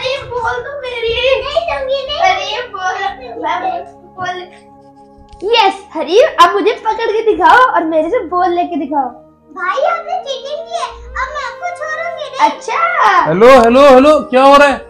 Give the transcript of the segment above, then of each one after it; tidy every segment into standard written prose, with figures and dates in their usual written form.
हरीम बोल दो मेरी। नहीं दूंगी नहीं। हरीम बोल। यस हरीम, अब मुझे पकड़ के दिखाओ और मेरे से बोल लेके दिखाओ। भाई आपने चीटिंग की है, अब मैं आपको छोड़ूंगी नहीं। अच्छा। हेलो हेलो हेलो, क्या हो रहा है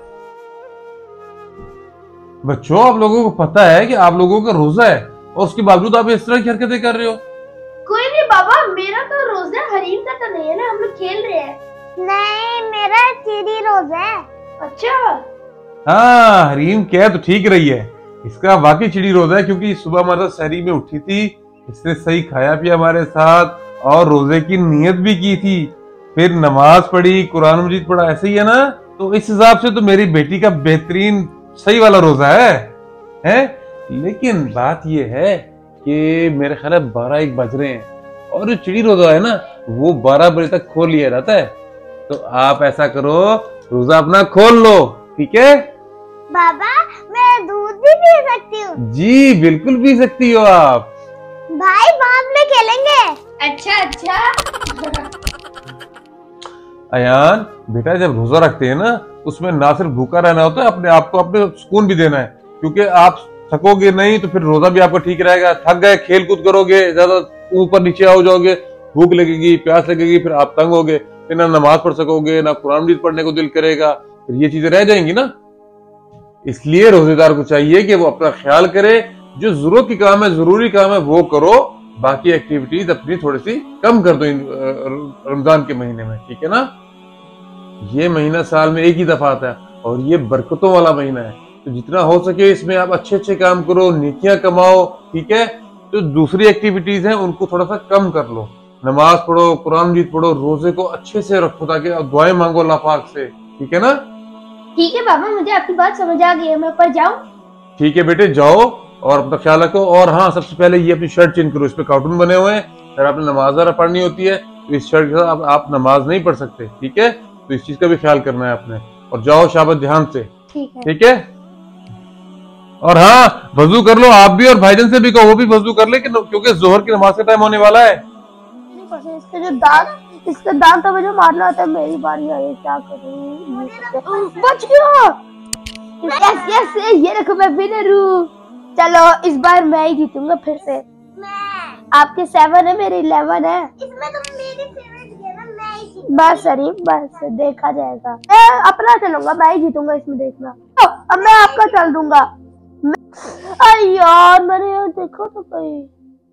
बच्चों? आप लोगों को पता है कि आप लोगों का रोजा है और उसके बावजूद आप इस तरह की हरकतें कर रहे हो। कोई नहीं बाबा, मेरा तो रोजा, हरीम का तो नहीं है ना, हम लोग खेल रहे हैं। नहीं मेरा चिड़ी रोजा है। अच्छा। हाँ, हरीम कह तो ठीक रही है, इसका वाकई चिड़ी रोजा है, क्योंकि सुबह हमारे साथ सहरी में उठी थी, इसने सही खाया पिया हमारे साथ और रोजे की नियत भी की थी, फिर नमाज पढ़ी, कुरान मजीद पढ़ा, ऐसे ही है ना? तो इस हिसाब से तो मेरी बेटी का बेहतरीन सही वाला रोजा है? लेकिन बात यह है कि मेरे ख्याल 12-1 बज रहे हैं और जो चिड़ी रोजा है ना वो 12 बजे तक खोल लिया जाता है। तो आप ऐसा करो, रोजा अपना खोल लो, ठीक है? बाबा मैं दूध भी पी सकती हूँ? जी बिल्कुल पी सकती हो आप। भाई बाद में खेलेंगे। अच्छा। अयान बेटा, जब रोजा रखते हैं ना उसमें ना सिर्फ भूखा रहना होता है, अपने आप को अपने सुकून भी देना है, क्योंकि आप थकोगे नहीं तो फिर रोजा भी आपका ठीक रहेगा। थक गए, खेल कूद करोगे, ज्यादा ऊपर नीचे हो जाओगे, भूख लगेगी, प्यास लगेगी, फिर आप तंग होगे, फिर ना नमाज पढ़ सकोगे, ना कुरान मजीद पढ़ने को दिल करेगा, फिर ये चीजें रह जाएंगी ना। इसलिए रोजेदार को चाहिए कि वो अपना ख्याल करे, जो जरूरत की काम है, जरूरी काम है वो करो, बाकी एक्टिविटीज अपनी थोड़ी सी कम कर दो रमजान के महीने में, ठीक है ना? ये महीना साल में एक ही दफा आता है और ये बरकतों वाला महीना है, तो जितना हो सके इसमें आप अच्छे अच्छे काम करो, नेकियां कमाओ, ठीक है? तो दूसरी एक्टिविटीज हैं उनको थोड़ा सा कम कर लो, नमाज पढ़ो, कुरान मजीद पढ़ो, रोजे को अच्छे से रखो ताकि दुआएं मांगो अल्लाह पाक से, ठीक है ना? ठीक है बाबा, मुझे आपकी बात समझ आ गई है, मैं ऊपर जाऊं? ठीक है बेटे, जाओ और अपना ख्याल रखो। और हाँ, सबसे पहले ये अपनी शर्ट चेंज करो, इस पे कार्टून बने हुए हैं, अगर आपने नमाज वगैरह पढ़नी होती है तो इस शर्ट के साथ आप नमाज नहीं पढ़ सकते, ठीक है? तो इस चीज का भी ख्याल करना है आपने। और जाओ शाबाश, ध्यान से, ठीक है? और हाँ, वजू कर लो आप भी, और भाईजान से भी कहो वो भी वजू कर ले, क्योंकि जोहर की नमाज का टाइम होने वाला है। इसका दांत तो मुझे मारना था, मेरी बारी आई, क्या करूं? बच गया। यस, ये देखो मैं विनर हूँ। चलो इस बार मैं ही जीतूंगा फिर से। आपके 7 है, मेरे 11 है। इसमें तो मेरी फेवरेट गेम है, मैं ही जीतूंगा। बस शरीफ, बस देखा जाएगा। मैं अपना चलूंगा, मैं ही जीतूंगा इसमें, देखना। अब मैं आपका चल दूंगा। अरे यार, मैंने यार देखा तो कहीं।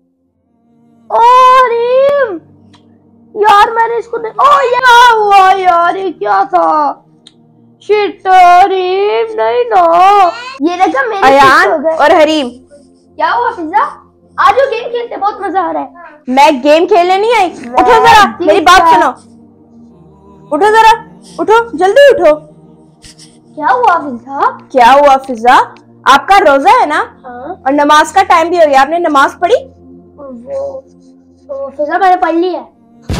यार मैंने इसको यार हुआ यार, ये क्या था? शिट हरीम, नहीं ना, ये देखा मेरे अयान और हरीम। क्या हुआ फिजा? आज वो गेम खेलते, बहुत मजा आ रहा है। मैं गेम खेलने नहीं आई। उठो जरा, मेरी बात सुनो। उठो जरा, उठो, जल्दी उठो। क्या हुआ फिजा? क्या हुआ फिजा? आपका रोजा है ना? हाँ। और नमाज का टाइम भी हो गया, आपने नमाज पढ़ी? वो फिजा मैंने पढ़ ली है।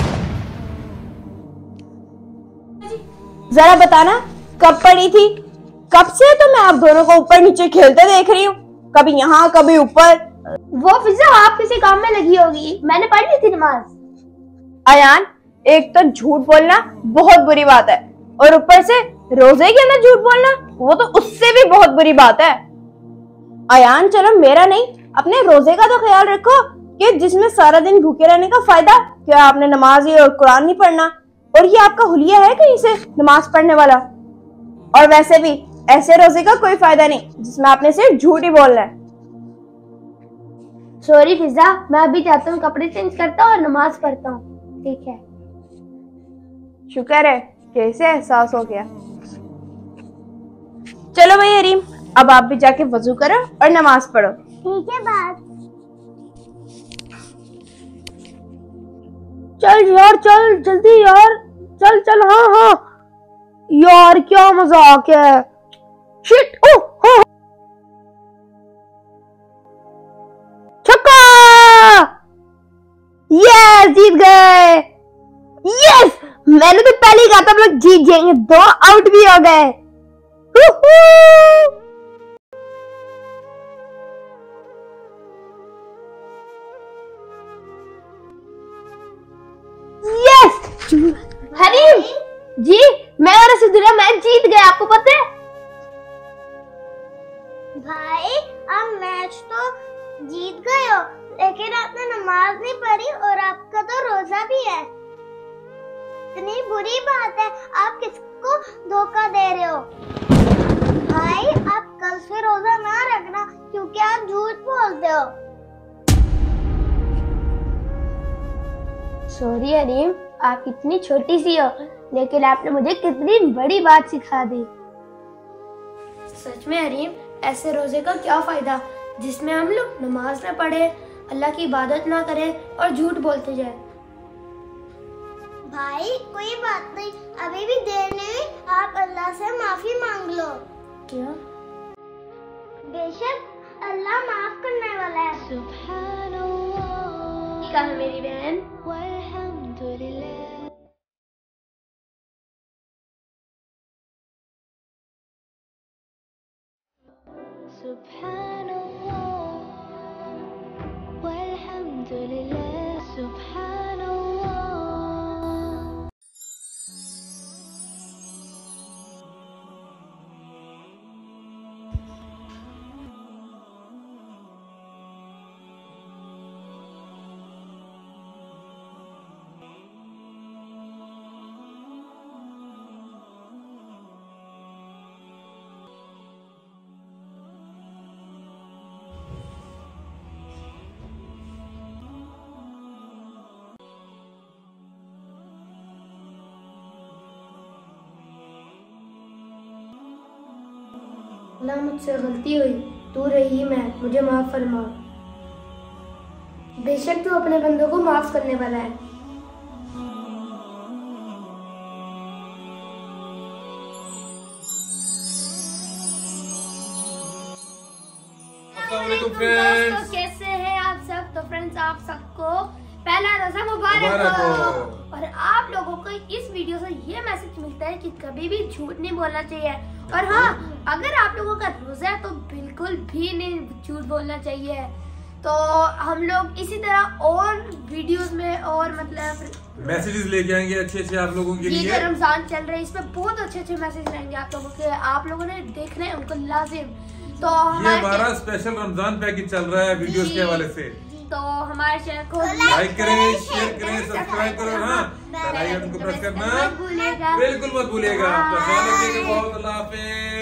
जरा बताना कब पढ़ी थी? कब से तो मैं आप दोनों को ऊपर नीचे खेलते देख रही हूँ, कभी यहाँ कभी ऊपर। वो फिजा आप किसी काम में लगी होगी, मैंने पढ़ ली थी नमाज। अयान, एक तो झूठ बोलना बहुत बुरी बात है, और ऊपर से रोजे के अंदर झूठ बोलना, वो तो उससे भी बहुत बुरी बात है। अयान चलो मेरा नहीं, अपने रोजे का तो ख्याल रखो, कि जिसमें सारा दिन भूखे रहने का फायदा क्या? आपने नमाज ही और कुरान नहीं पढ़ना, और ये आपका हुलिया है कहीं से नमाज पढ़ने वाला? और वैसे भी ऐसे रोजे का कोई फायदा नहीं जिसमें आपने सिर्फ झूठ ही बोलना है। सॉरी फिजा, मैं अभी जाता हूँ, कपड़े चेंज करता हूँ और नमाज पढ़ता हूँ, ठीक है? शुक्र है कैसे एहसास हो गया। चलो भाई हरीम, अब आप भी जाके वजू करो और नमाज पढ़ो, ठीक है? बात चल यार, चल जल्दी यार, चल चल। हाँ यार, क्या मजाक है। शिट, हाँ। छक्का, यस जीत गए। यस, मैंने तो पहले ही कहा था हम लोग जीत जाएंगे, 2 आउट भी हो गए। हरीम जी, मैं और सिद्धूरा मैच जीत गए, आपको पता है? भाई आप मैच तो जीत गए हो, लेकिन आपने नमाज नहीं पढ़ी और आपका तो रोजा भी है। इतनी बुरी बात है, आप किसको धोखा दे रहे हो? भाई आप कल से रोजा ना रखना क्योंकि आप झूठ बोलते हो। सॉरी हरीम, आप इतनी छोटी सी हो, लेकिन आपने मुझे कितनी बड़ी बात सिखा दी। सच में हरीम, ऐसे रोजे का क्या फायदा जिसमें हम लोग नमाज ना पढ़े, अल्लाह की इबादत ना करें और झूठ बोलते जाए। भाई कोई बात नहीं, अभी भी देर नहीं, आप अल्लाह से माफी मांग लो। क्या? बेशक अल्लाह माफ करने वाला है। सुभानअल्लाह। कहा मेरी बहन। वल्हम्दुलिल्लाह। सुभानअल्लाह वल्हम्दुलिल्लाह सुभानअल्लाह। अल्लाह मुझसे गलती हुई, तू रही मैं, मुझे माफ फरमा। बेशक तू अपने बंदों को माफ करने वाला है। दोस्तों कैसे हैं आप सब? तो फ्रेंड्स आप सबको पहला रोजा मुबारक हो। और आप लोगों को इस वीडियो से ये मैसेज मिलता है कि कभी भी झूठ नहीं बोलना चाहिए। और हाँ, अगर आप लोगों का रोजा है तो बिल्कुल भी नहीं झूठ बोलना चाहिए। तो हम लोग इसी तरह और वीडियोस में और मतलब मैसेजेस लेके आएंगे अच्छे आप लोगों के लिए। ये जो रमजान चल रहे हैं इसमें बहुत अच्छे मैसेज रहेंगे आप लोगों के, आप लोगों ने देखना है उनको लाजिम। तो ये हमारा स्पेशल रमजान पैकेज चल रहा है वीडियोस के हवाले से। तो हमारे चैनल को लाइक करें, शेयर करें, सब्सक्राइब करो। हाँ, बेल आइकन को प्रेस करना बिल्कुल मत भूलिएगा। बहुत अल्लाह हाफिज़।